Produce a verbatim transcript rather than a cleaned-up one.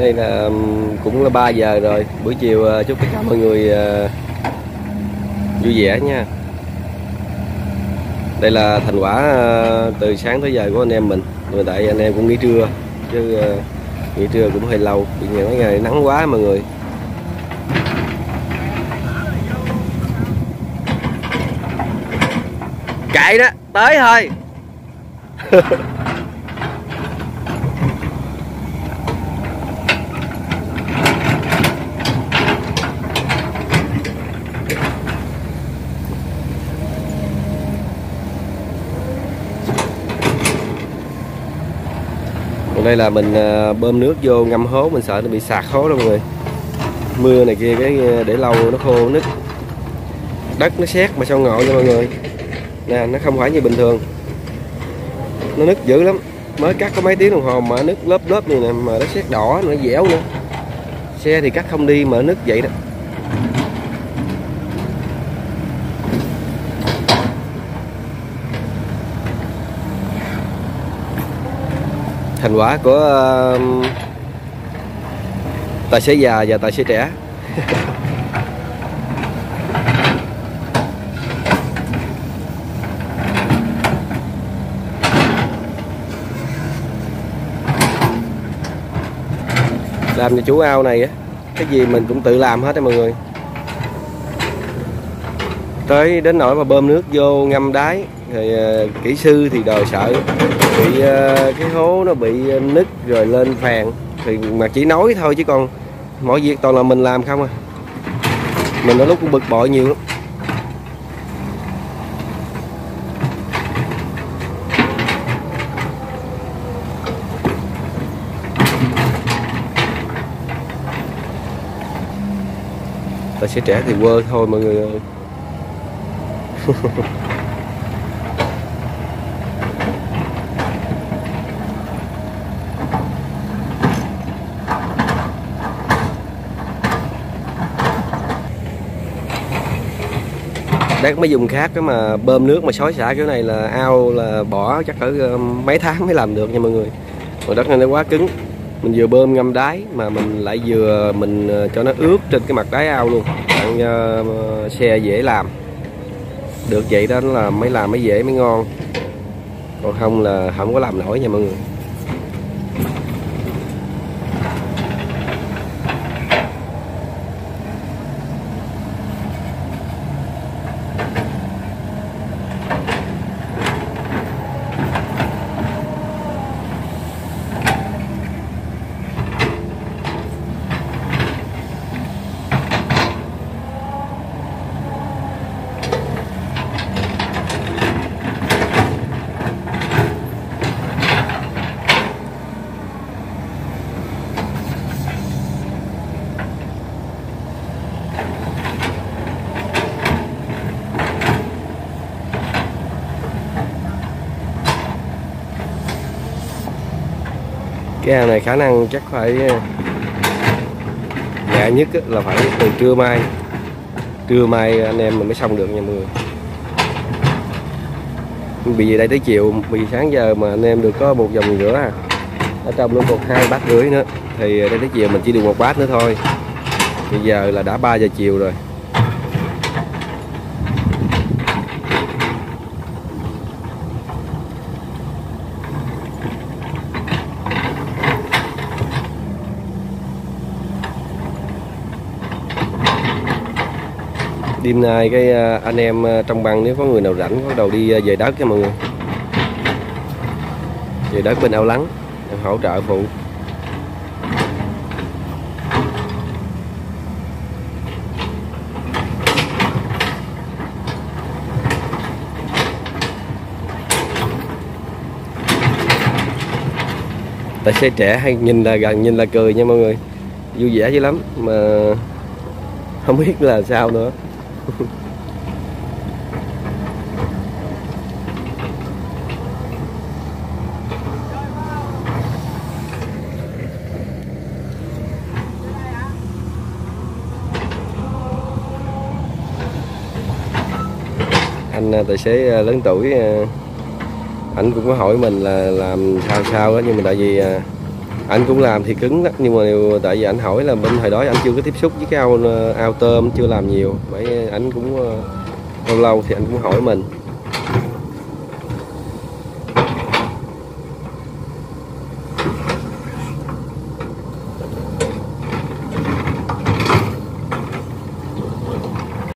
Đây là cũng là ba giờ rồi, buổi chiều chúc tất cả mọi người vui vẻ nha. Đây là thành quả từ sáng tới giờ của anh em mình. Rồi tại anh em cũng nghỉ trưa chứ nghỉ trưa cũng hơi lâu, vì mấy ngày nắng quá mọi người. Chạy đó, tới thôi. Còn đây là mình bơm nước vô ngâm hố, mình sợ nó bị sạt hố đâu mọi người. Mưa này kia cái để lâu nó khô nứt. Đất nó sét mà sao ngộ nha mọi người. Nè, nó không phải như bình thường. Nó nứt dữ lắm. Mới cắt có mấy tiếng đồng hồ mà nứt lớp lớp như này, mà nó sét đỏ, nó dẻo nữa. Xe thì cắt không đi mà nứt vậy đó. Thành quả của uh, tài xế già và tài xế trẻ. Làm cho chủ ao này á, cái gì mình cũng tự làm hết á mọi người. Tới đến nỗi mà bơm nước vô ngâm đáy thì uh, kỹ sư thì đòi sợ bị uh, cái hố nó bị nứt rồi lên phèn, thì mà chỉ nói thôi chứ còn mọi việc toàn là mình làm không à. Mình ở lúc cũng bực bội nhiều lắm. Tài xế trẻ thì quơ thôi mọi người ơi. Đang mấy vùng khác cái mà bơm nước mà xối xả kiểu này là ao là bỏ chắc ở mấy tháng mới làm được nha mọi người. Còn đất này nó quá cứng, mình vừa bơm ngâm đáy mà mình lại vừa mình cho nó ướt trên cái mặt đáy ao luôn, tặng uh, xe dễ làm được vậy đó, là mới làm mới dễ mới ngon, còn không là không có làm nổi nha mọi người. Cái ao này khả năng chắc phải ngại nhất là phải từ trưa mai trưa mai anh em mình mới xong được nha mọi người. Vì đây tới chiều, vì sáng giờ mà anh em được có một vòng rửa à, ở trong luôn còn hai bát rưỡi nữa, thì đây tới chiều mình chỉ được một bát nữa thôi. Bây giờ là đã ba giờ chiều rồi. Đêm nay cái anh em trong băng nếu có người nào rảnh bắt đầu đi về đất nha mọi người, về đất bên ao lắng hỗ trợ phụ. Tài xế trẻ hay nhìn là gần nhìn là cười nha mọi người, vui vẻ dữ lắm mà không biết là sao nữa. Anh tài xế lớn tuổi ảnh cũng có hỏi mình là làm sao sao đó, nhưng mà tại vì Anh cũng làm thì cứng đó, nhưng mà tại vì anh hỏi là bên hồi đó anh chưa có tiếp xúc với cái ao ao tôm, chưa làm nhiều, bởi anh cũng lâu lâu thì anh cũng hỏi mình.